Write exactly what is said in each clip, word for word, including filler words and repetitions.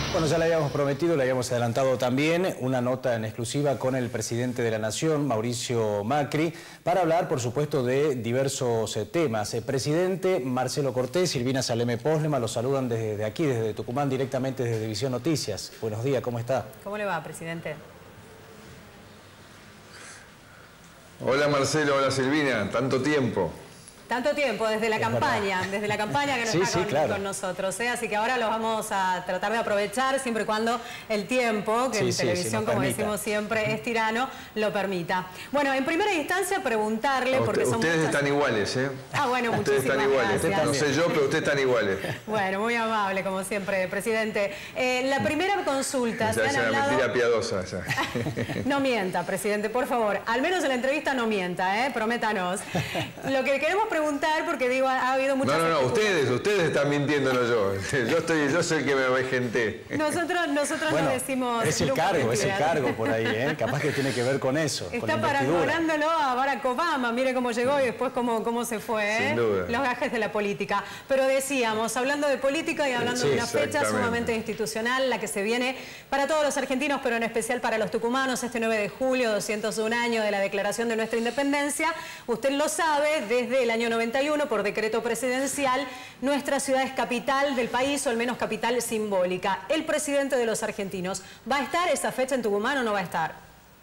Bueno, ya le habíamos prometido, le habíamos adelantado también una nota en exclusiva con el presidente de la Nación, Mauricio Macri, para hablar, por supuesto, de diversos eh, temas. El presidente Marcelo Cortés, Silvina Saleme Póslema, los saludan desde aquí, desde Tucumán, directamente desde Visión Noticias. Buenos días, ¿cómo está? ¿Cómo le va, presidente? Hola Marcelo, hola Silvina, tanto tiempo. Tanto tiempo, desde la Es campaña, verdad. desde la campaña que no Sí, está sí, con, claro. con nosotros, ¿eh? Así que ahora los vamos a tratar de aprovechar siempre y cuando el tiempo, que Sí, en sí, televisión, si nos como permita. decimos siempre, es tirano, lo permita. Bueno, en primera instancia preguntarle, A porque usted- son ustedes muchas... están iguales, ¿eh? Ah, bueno, ustedes muchísimas están iguales. gracias. No sé yo, pero ustedes están iguales. Bueno, muy amable, como siempre, presidente. Eh, la primera consulta, se Ya han es una hablado... mentira piadosa. Ya. No mienta, presidente, por favor. Al menos en la entrevista no mienta, ¿eh? Prométanos. Lo que queremos preguntar, porque digo, ha, ha habido muchas... No, no, no, especulaciones. ustedes, ustedes están mintiendo, no yo. Yo, estoy, yo soy el que me ve gente. Nosotros, nosotros Bueno, no decimos... es el lujo cargo, es el mentira. cargo por ahí, ¿eh? Capaz que tiene que ver con eso, con la Está investidura. paragonándolo a Barack Obama, mire cómo llegó y después cómo, cómo se fue, ¿eh? Sin duda. Los gajes de la política. Pero decíamos, hablando de política y hablando Sí, de una fecha exactamente. sumamente institucional, la que se viene para todos los argentinos, pero en especial para los tucumanos, este nueve de julio, doscientos un años de la declaración de nuestra independencia. Usted lo sabe, desde el año noventa y uno, por decreto presidencial, nuestra ciudad es capital del país, o al menos capital simbólica. El presidente de los argentinos, ¿va a estar esa fecha en Tucumán o no va a estar?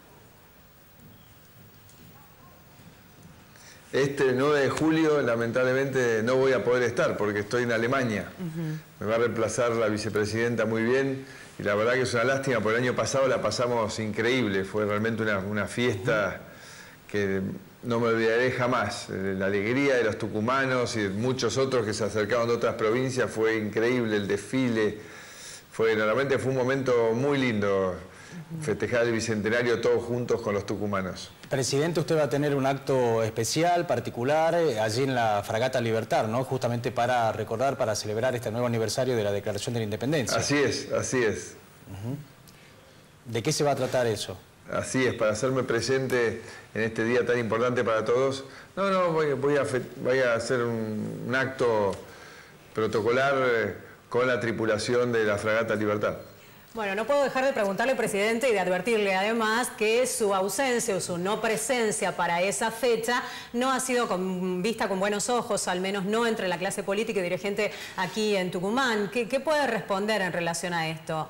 Este nueve de julio, lamentablemente, no voy a poder estar porque estoy en Alemania. Uh-huh. Me va a reemplazar la vicepresidenta muy bien y la verdad que es una lástima, porque el año pasado la pasamos increíble. Fue realmente una, una fiesta uh-huh. que no me olvidaré jamás. La alegría de los tucumanos y de muchos otros que se acercaron de otras provincias fue increíble, el desfile. Fue, realmente fue un momento muy lindo uh-huh. festejar el bicentenario todos juntos con los tucumanos. Presidente, usted va a tener un acto especial, particular, eh, allí en la Fragata Libertad, ¿no? Justamente para recordar, para celebrar este nuevo aniversario de la Declaración de la Independencia. Así es, así es. Uh-huh. ¿De qué se va a tratar eso? Así es, para hacerme presente en este día tan importante para todos. No, no, voy, voy, a, voy a hacer un, un acto protocolar eh, con la tripulación de la Fragata Libertad. Bueno, no puedo dejar de preguntarle, presidente, y de advertirle además que su ausencia o su no presencia para esa fecha no ha sido con, vista con buenos ojos, al menos no entre la clase política y dirigente aquí en Tucumán. ¿Qué, qué puede responder en relación a esto?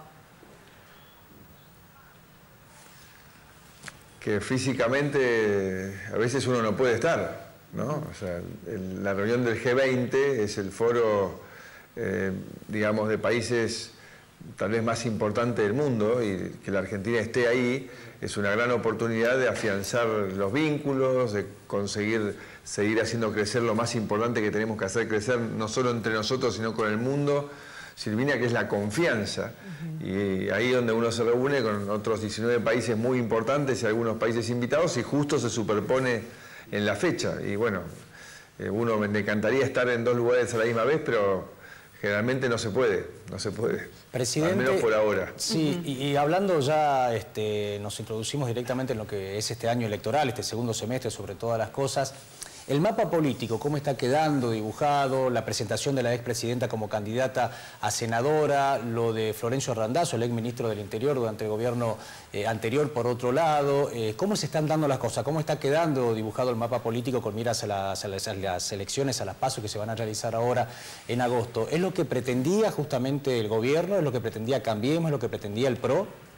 Que físicamente a veces uno no puede estar, ¿no? O sea, el, la reunión del G veinte es el foro, eh, digamos, de países tal vez más importante del mundo, y que la Argentina esté ahí es una gran oportunidad de afianzar los vínculos, de conseguir seguir haciendo crecer lo más importante que tenemos que hacer crecer, no solo entre nosotros, sino con el mundo, Silvina, que es la confianza. Uh-huh. Y ahí donde uno se reúne con otros diecinueve países muy importantes y algunos países invitados, y justo se superpone en la fecha. Y bueno, eh, uno me encantaría estar en dos lugares a la misma vez, pero generalmente no se puede, no se puede, Presidente, al menos por ahora. Sí, uh-huh. y, y hablando ya, este, nos introducimos directamente en lo que es este año electoral, este segundo semestre, sobre todas las cosas. El mapa político, ¿cómo está quedando dibujado? La presentación de la expresidenta como candidata a senadora, lo de Florencio Randazzo, el exministro del Interior durante el gobierno eh, anterior, por otro lado. Eh, ¿Cómo se están dando las cosas? ¿Cómo está quedando dibujado el mapa político con miras a las, a las, a las elecciones, a las PASO que se van a realizar ahora en agosto? ¿Es lo que pretendía justamente el gobierno? ¿Es lo que pretendía Cambiemos? ¿Es lo que pretendía el P R O?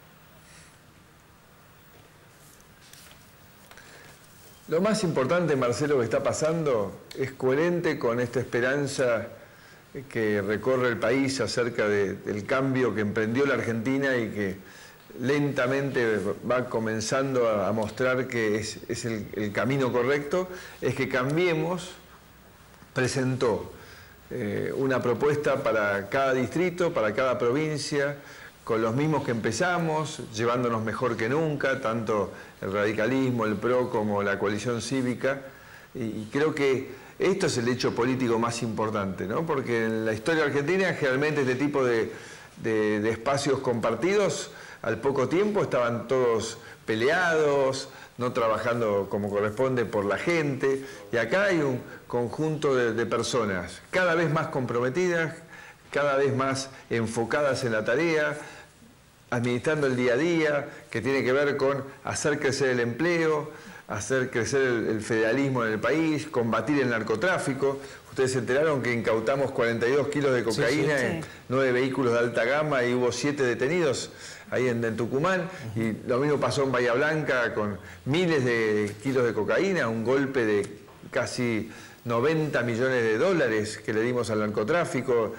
Lo más importante, Marcelo, que está pasando es coherente con esta esperanza que recorre el país acerca de, del cambio que emprendió la Argentina y que lentamente va comenzando a, a mostrar que es, es el, el camino correcto. Es que Cambiemos presentó eh, una propuesta para cada distrito, para cada provincia, con los mismos que empezamos, llevándonos mejor que nunca, tanto el radicalismo, el P R O como la coalición cívica, y creo que esto es el hecho político más importante, ¿no? Porque en la historia argentina generalmente este tipo de, de, de espacios compartidos al poco tiempo estaban todos peleados, no trabajando como corresponde por la gente, y acá hay un conjunto de, de personas cada vez más comprometidas, cada vez más enfocadas en la tarea, administrando el día a día, que tiene que ver con hacer crecer el empleo, hacer crecer el, el federalismo en el país, combatir el narcotráfico. Ustedes se enteraron que incautamos cuarenta y dos kilos de cocaína sí, sí, sí. en nueve vehículos de alta gama y hubo siete detenidos ahí en, en Tucumán. Uh-huh. Y lo mismo pasó en Bahía Blanca con miles de kilos de cocaína, un golpe de casi noventa millones de dólares que le dimos al narcotráfico,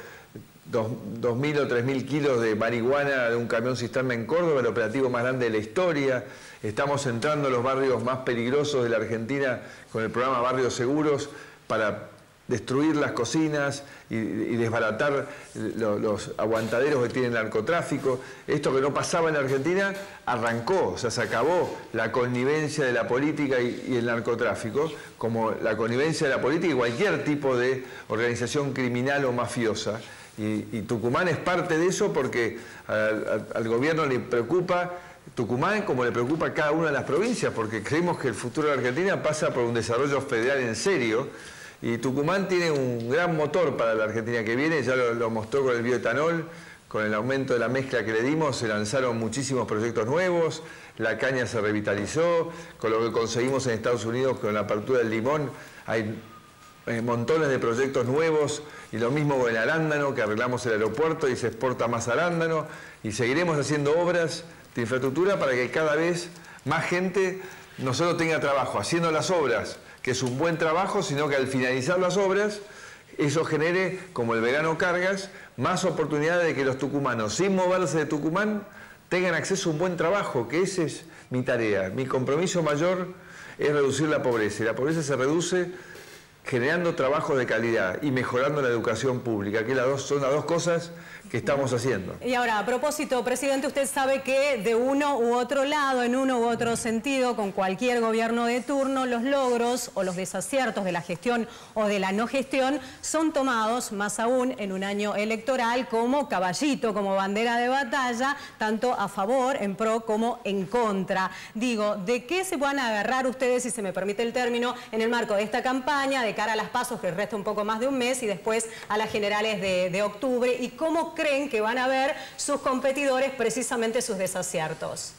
dos mil o tres mil kilos de marihuana de un camión cisterna en Córdoba, el operativo más grande de la historia. Estamos entrando en los barrios más peligrosos de la Argentina con el programa Barrios Seguros para destruir las cocinas y, y desbaratar lo, los aguantaderos que tiene el narcotráfico. Esto que no pasaba en la Argentina arrancó, o sea, se acabó la connivencia de la política y, y el narcotráfico, como la connivencia de la política y cualquier tipo de organización criminal o mafiosa. Y, y Tucumán es parte de eso porque al, al gobierno le preocupa Tucumán como le preocupa a cada una de las provincias, porque creemos que el futuro de la Argentina pasa por un desarrollo federal en serio. Y Tucumán tiene un gran motor para la Argentina que viene, ya lo, lo mostró con el bioetanol, con el aumento de la mezcla que le dimos, se lanzaron muchísimos proyectos nuevos, la caña se revitalizó, con lo que conseguimos en Estados Unidos con la apertura del limón, hay eh, montones de proyectos nuevos, y lo mismo con el arándano, que arreglamos el aeropuerto y se exporta más arándano, y seguiremos haciendo obras de infraestructura para que cada vez más gente no solo tenga trabajo haciendo las obras, que es un buen trabajo, sino que al finalizar las obras, eso genere, como el verano cargas, más oportunidades de que los tucumanos, sin moverse de Tucumán, tengan acceso a un buen trabajo, que esa es mi tarea. Mi compromiso mayor es reducir la pobreza, y la pobreza se reduce generando trabajos de calidad y mejorando la educación pública, que las dos, son las dos cosas que estamos haciendo. Y ahora, a propósito, presidente, usted sabe que de uno u otro lado, en uno u otro sentido, con cualquier gobierno de turno, los logros o los desaciertos de la gestión o de la no gestión son tomados, más aún en un año electoral, como caballito, como bandera de batalla, tanto a favor, en pro, como en contra. Digo, ¿de qué se van a agarrar ustedes, si se me permite el término, en el marco de esta campaña, de cara a las PASO, que resta un poco más de un mes, y después a las generales de, de octubre? ¿Y cómo creen que van a ver sus competidores precisamente sus desaciertos?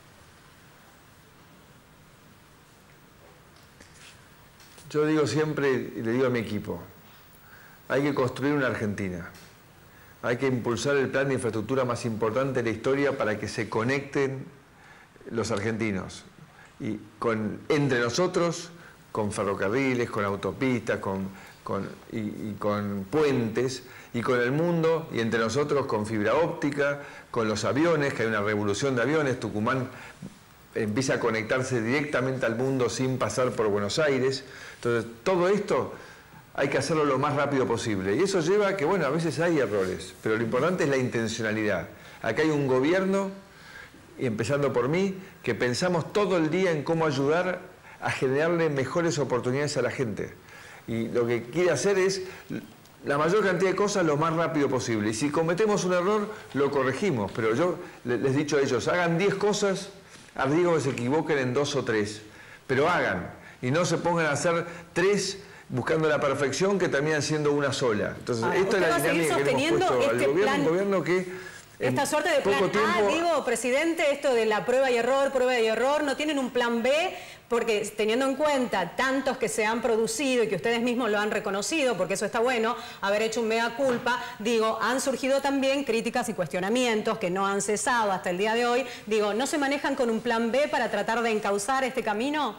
Yo digo siempre, y le digo a mi equipo, hay que construir una Argentina. Hay que impulsar el plan de infraestructura más importante de la historia para que se conecten los argentinos. Y con, entre nosotros, con ferrocarriles, con autopistas, con, con, y, y con puentes, y con el mundo, y entre nosotros con fibra óptica, con los aviones, que hay una revolución de aviones. Tucumán empieza a conectarse directamente al mundo sin pasar por Buenos Aires. Entonces, todo esto hay que hacerlo lo más rápido posible. Y eso lleva a que, bueno, a veces hay errores, pero lo importante es la intencionalidad. Acá hay un gobierno, y empezando por mí, que pensamos todo el día en cómo ayudar a generarle mejores oportunidades a la gente. Y lo que quiere hacer es la mayor cantidad de cosas lo más rápido posible. Y si cometemos un error, lo corregimos. Pero yo les he dicho a ellos, hagan diez cosas, arriesgo que se equivoquen en dos o tres. Pero hagan. Y no se pongan a hacer tres buscando la perfección que terminan siendo una sola. Entonces, Ahora, esta es la dinámica que hemos puesto este al gobierno. Plan... Un gobierno que... Esta suerte de plan tiempo... A, digo, presidente, esto de la prueba y error, prueba y error, ¿no tienen un plan B? Porque teniendo en cuenta tantos que se han producido y que ustedes mismos lo han reconocido, porque eso está bueno, haber hecho un mea culpa, digo, han surgido también críticas y cuestionamientos que no han cesado hasta el día de hoy. Digo, ¿no se manejan con un plan B para tratar de encauzar este camino?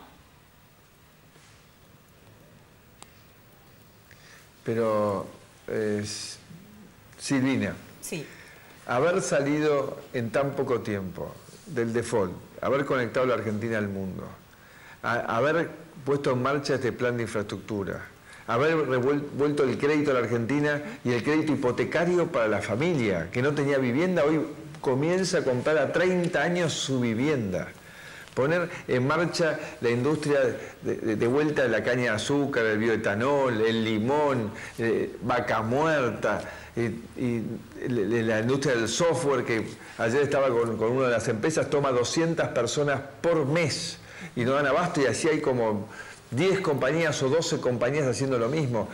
Pero, eh, Silvina, sí. Haber salido en tan poco tiempo del default, haber conectado a la Argentina al mundo, a, haber puesto en marcha este plan de infraestructura, haber revuelto el crédito a la Argentina y el crédito hipotecario para la familia que no tenía vivienda, hoy comienza a comprar a treinta años su vivienda. Poner en marcha la industria de, de, de vuelta de la caña de azúcar, el bioetanol, el limón, eh, vaca muerta, eh, y la industria del software, que ayer estaba con, con una de las empresas, toma doscientas personas por mes y no dan abasto, y así hay como diez compañías o doce compañías haciendo lo mismo.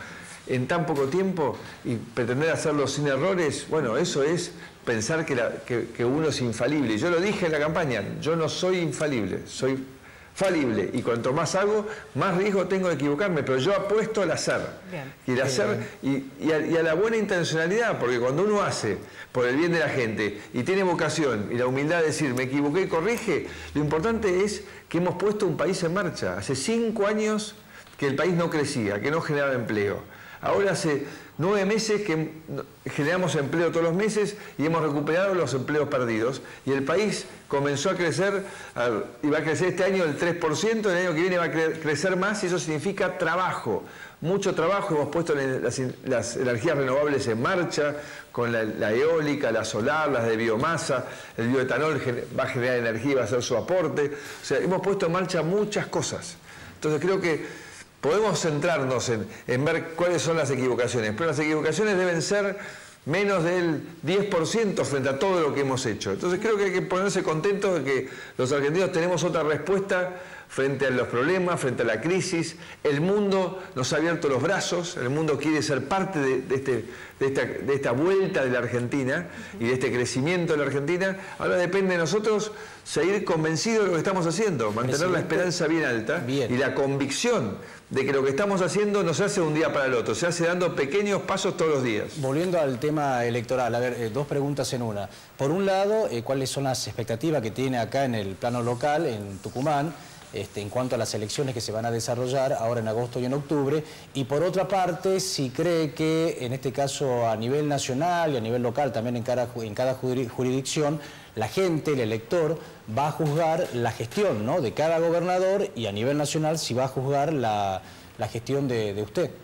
en tan poco tiempo y pretender hacerlo sin errores, bueno, eso es pensar que, la, que, que uno es infalible. Yo lo dije en la campaña, yo no soy infalible, soy falible, y cuanto más hago, más riesgo tengo de equivocarme, pero yo apuesto al hacer. Bien. Y el hacer y, y, a, y a la buena intencionalidad, porque cuando uno hace por el bien de la gente y tiene vocación y la humildad de decir me equivoqué y corrige, lo importante es que hemos puesto un país en marcha. Hace cinco años que el país no crecía, que no generaba empleo. Ahora hace nueve meses que generamos empleo todos los meses y hemos recuperado los empleos perdidos. Y el país comenzó a crecer, y va a crecer este año el tres por ciento, el año que viene va a crecer más, y eso significa trabajo. Mucho trabajo, hemos puesto las, las energías renovables en marcha, con la, la eólica, la solar, las de biomasa, el bioetanol va a generar energía y va a hacer su aporte. O sea, hemos puesto en marcha muchas cosas. Entonces creo que podemos centrarnos en, en ver cuáles son las equivocaciones, pero las equivocaciones deben ser menos del diez por ciento frente a todo lo que hemos hecho. Entonces creo que hay que ponerse contentos de que los argentinos tenemos otra respuesta frente a los problemas, frente a la crisis. El mundo nos ha abierto los brazos, el mundo quiere ser parte de, de, este, de, esta, de esta vuelta de la Argentina y de este crecimiento de la Argentina. Ahora depende de nosotros seguir convencidos de lo que estamos haciendo, mantener la esperanza bien alta bien. y la convicción de que lo que estamos haciendo no se hace de un día para el otro, se hace dando pequeños pasos todos los días. Volviendo al tema electoral, a ver, eh, dos preguntas en una. Por un lado, eh, ¿cuáles son las expectativas que tiene acá en el plano local, en Tucumán, Este, en cuanto a las elecciones que se van a desarrollar ahora en agosto y en octubre? Y por otra parte, si cree que en este caso a nivel nacional y a nivel local, también en cada, en cada jurisdicción, la gente, el elector, va a juzgar la gestión, ¿no?, de cada gobernador, y a nivel nacional si va a juzgar la, la gestión de, de usted.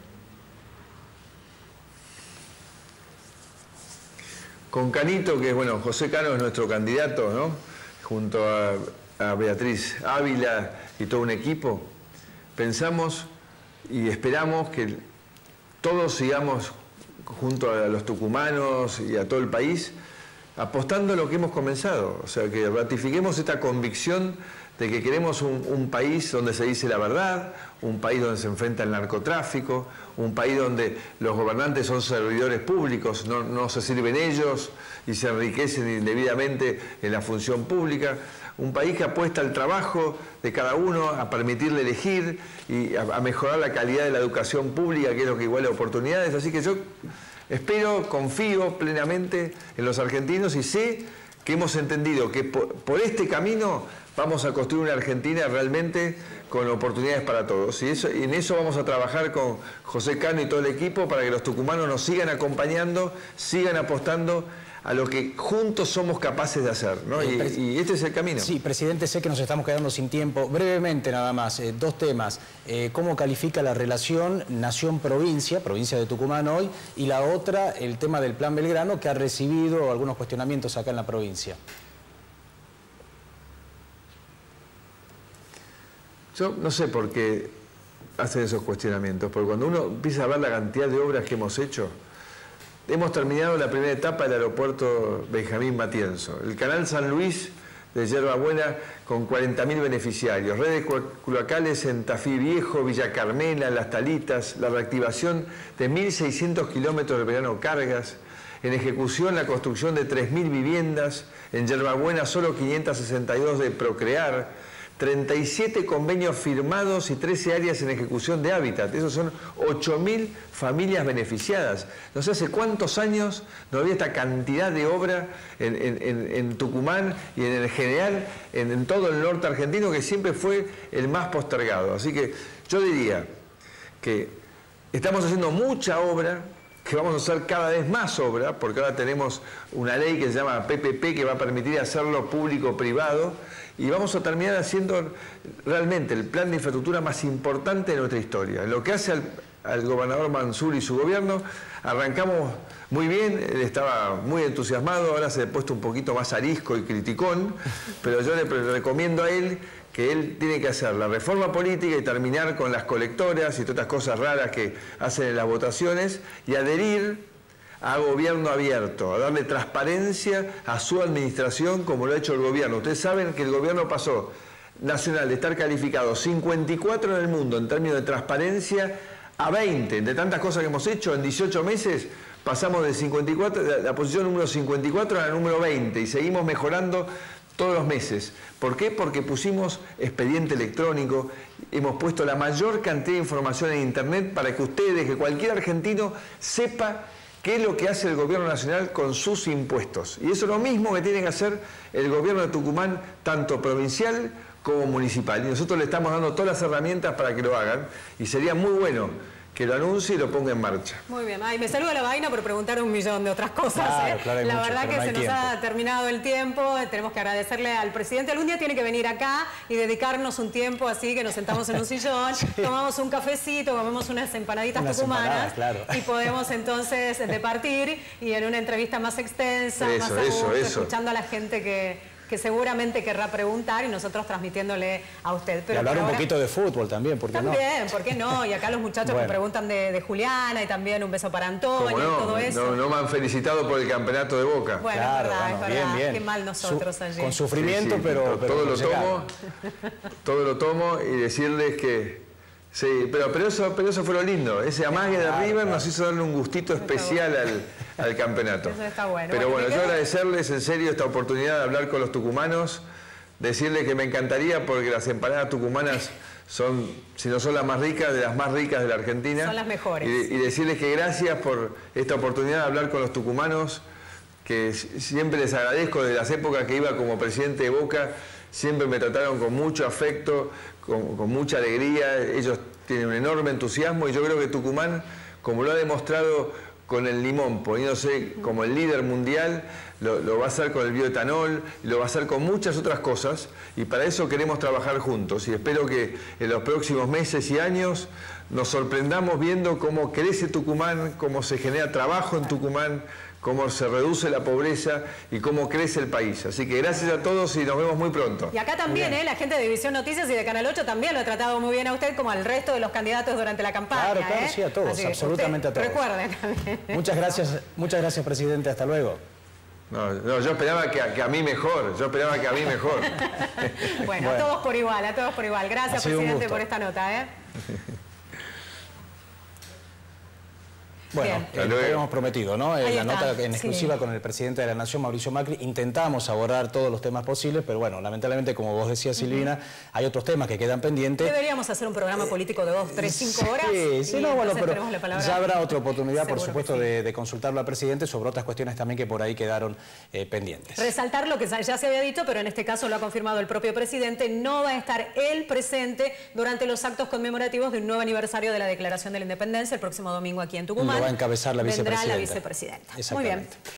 Con Canito, que es, bueno, José Cano es nuestro candidato, ¿no?, junto a... a Beatriz Ávila y todo un equipo, pensamos y esperamos que todos sigamos junto a los tucumanos y a todo el país apostando a lo que hemos comenzado, o sea, que ratifiquemos esta convicción de que queremos un, un país donde se dice la verdad, un país donde se enfrenta el narcotráfico, un país donde los gobernantes son servidores públicos, no, no se sirven ellos y se enriquecen indebidamente en la función pública. Un país que apuesta al trabajo de cada uno, a permitirle elegir y a, a mejorar la calidad de la educación pública, que es lo que iguala oportunidades. Así que yo espero, confío plenamente en los argentinos y sé que hemos entendido que por, por este camino vamos a construir una Argentina realmente con oportunidades para todos. Y, eso, y en eso vamos a trabajar con José Cano y todo el equipo para que los tucumanos nos sigan acompañando, sigan apostando a lo que juntos somos capaces de hacer, ¿no? Y, y este es el camino. Sí, presidente, sé que nos estamos quedando sin tiempo. Brevemente nada más, eh, dos temas. Eh, ¿Cómo califica la relación nación-provincia, provincia de Tucumán hoy? Y la otra, el tema del Plan Belgrano, que ha recibido algunos cuestionamientos acá en la provincia. Yo no sé por qué hacen esos cuestionamientos, porque cuando uno empieza a ver la cantidad de obras que hemos hecho, hemos terminado la primera etapa del aeropuerto Benjamín Matienzo, el canal San Luis de Yerba Buena con cuarenta mil beneficiarios, redes cloacales en Tafí Viejo, Villa Carmela, Las Talitas, la reactivación de mil seiscientos kilómetros de Belgrano Cargas, en ejecución la construcción de tres mil viviendas, en Yerba Buena solo quinientas sesenta y dos de Procrear, treinta y siete convenios firmados y trece áreas en ejecución de hábitat. Esos son ocho mil familias beneficiadas. No sé hace cuántos años no había esta cantidad de obra en, en, en Tucumán y en el general en, en todo el norte argentino, que siempre fue el más postergado. Así que yo diría que estamos haciendo mucha obra, que vamos a hacer cada vez más obra, porque ahora tenemos una ley que se llama P P P que va a permitir hacerlo público-privado, y vamos a terminar haciendo realmente el plan de infraestructura más importante de nuestra historia. En lo que hace al, al gobernador Mansur y su gobierno, arrancamos muy bien, él estaba muy entusiasmado, ahora se ha puesto un poquito más arisco y criticón, pero yo le recomiendo a él que él tiene que hacer la reforma política y terminar con las colectoras y todas estas cosas raras que hacen en las votaciones y adherir a gobierno abierto, a darle transparencia a su administración como lo ha hecho el gobierno. Ustedes saben que el gobierno pasó nacional de estar calificado cincuenta y cuatro en el mundo en términos de transparencia a veinte. De tantas cosas que hemos hecho, en dieciocho meses pasamos de cincuenta y cuatro, la posición número cincuenta y cuatro a la número veinte y seguimos mejorando todos los meses. ¿Por qué? Porque pusimos expediente electrónico, hemos puesto la mayor cantidad de información en Internet para que ustedes, que cualquier argentino, sepa qué es lo que hace el gobierno nacional con sus impuestos. Y eso es lo mismo que tiene que hacer el gobierno de Tucumán, tanto provincial como municipal. Y nosotros le estamos dando todas las herramientas para que lo hagan. Y sería muy bueno que lo anuncie y lo ponga en marcha. Muy bien. Ay, me saluda la vaina por preguntar un millón de otras cosas. Claro, ¿eh? claro, hay la mucho, verdad pero que no hay se nos tiempo. ha terminado el tiempo. Tenemos que agradecerle al presidente. Algún día tiene que venir acá y dedicarnos un tiempo así, que nos sentamos en un sillón, sí. tomamos un cafecito, comemos unas empanaditas unas tucumanas claro. y podemos entonces departir y en una entrevista más extensa, Eso, más a eso, gusto, eso. escuchando a la gente que... que seguramente querrá preguntar y nosotros transmitiéndole a usted. Pero y hablar un ahora... poquito de fútbol también, ¿por qué no? También, ¿por qué no? Y acá los muchachos bueno. me preguntan de, de Juliana y también un beso para Antonio ¿Cómo no? y todo eso. No, no me han felicitado por el campeonato de Boca. Bueno, claro, es verdad, bueno, es verdad. bien, bien. Qué mal nosotros Su, allí. Con sufrimiento, Sí, sí, pero, todo, pero todo lo llegado. tomo, todo lo tomo y decirles que sí, pero, pero, eso, pero eso fue lo lindo. Ese amague de claro, River claro. nos hizo darle un gustito especial al, al campeonato. Eso está bueno. Pero Bueno, bueno, me yo quedo- agradecerles en serio esta oportunidad de hablar con los tucumanos, decirles que me encantaría porque las empanadas tucumanas son, si no son las más ricas, de las más ricas de la Argentina. Son las mejores. Y, y decirles que gracias por esta oportunidad de hablar con los tucumanos, que siempre les agradezco desde las épocas que iba como presidente de Boca, siempre me trataron con mucho afecto, con, con mucha alegría, ellos tienen un enorme entusiasmo y yo creo que Tucumán, como lo ha demostrado con el limón, poniéndose como el líder mundial, lo, lo va a hacer con el bioetanol, lo va a hacer con muchas otras cosas y para eso queremos trabajar juntos y espero que en los próximos meses y años nos sorprendamos viendo cómo crece Tucumán, cómo se genera trabajo en Tucumán, cómo se reduce la pobreza y cómo crece el país. Así que gracias a todos y nos vemos muy pronto. Y acá también, ¿eh? La gente de División Noticias y de Canal ocho también lo ha tratado muy bien a usted, como al resto de los candidatos durante la campaña. Claro, claro, ¿eh? sí, a todos, Así que absolutamente usted, a todos. Recuerden también. Muchas gracias, muchas gracias, presidente. Hasta luego. No, no, yo esperaba que a, que a mí mejor, yo esperaba que a mí mejor. bueno, Bueno. a todos por igual, a todos por igual. Ha Gracias, sido un presidente, gusto. por esta nota, ¿eh? Bueno, Bien. eh, lo habíamos prometido, ¿no? Eh, Ahí la está, nota en sí. exclusiva con el presidente de la Nación, Mauricio Macri. Intentamos abordar todos los temas posibles, pero bueno, lamentablemente, como vos decías, Silvina, hay otros temas que quedan pendientes. Deberíamos hacer un programa político de dos, tres, cinco horas. Sí, sí, y no, bueno, entonces pero tenemos la palabra. ya habrá otra oportunidad, por Seguro supuesto, que sí. de, de consultarlo al presidente sobre otras cuestiones también que por ahí quedaron eh, pendientes. Resaltar lo que ya se había dicho, pero en este caso lo ha confirmado el propio presidente, no va a estar él presente durante los actos conmemorativos de un nuevo aniversario de la Declaración de la Independencia el próximo domingo aquí en Tucumán. Lo va a encabezar la Vendrá vicepresidenta. la vicepresidenta. Muy Exactamente. bien.